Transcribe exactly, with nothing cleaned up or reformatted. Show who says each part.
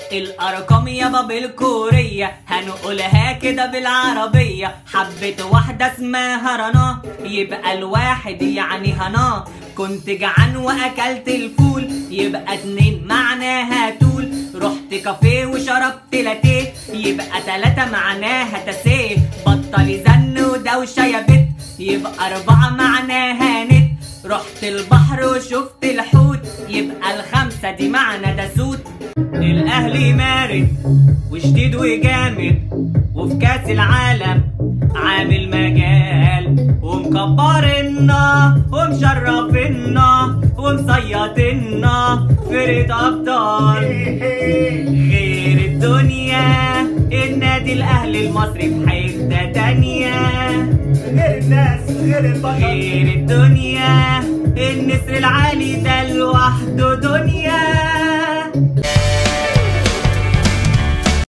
Speaker 1: الارقام يابا بالكورية هنقولها كده بالعربية. حبيت واحدة اسمها رنا يبقى الواحد يعني هنا. كنت جعان واكلت الفول يبقى اتنين معناها تول. رحت كافيه وشربت لاتيه يبقى تلاتة معناها تسيه. بطلي زن ودوشة يا بت يبقى اربعة معناها نت. رحت البحر وشفت الحوت يبقى الخمسة دي معنى دسوت. الاهلي مارد وشديد وجامد وفي كاس العالم عامل مجال ومكبرنا ومشرفنا ومصيطنا فرقة ابطال غير الدنيا. النادي الاهلي المصري في حتة تانية غير الناس غير البشر غير الدنيا. النسر العالي ده لوحده دنيا.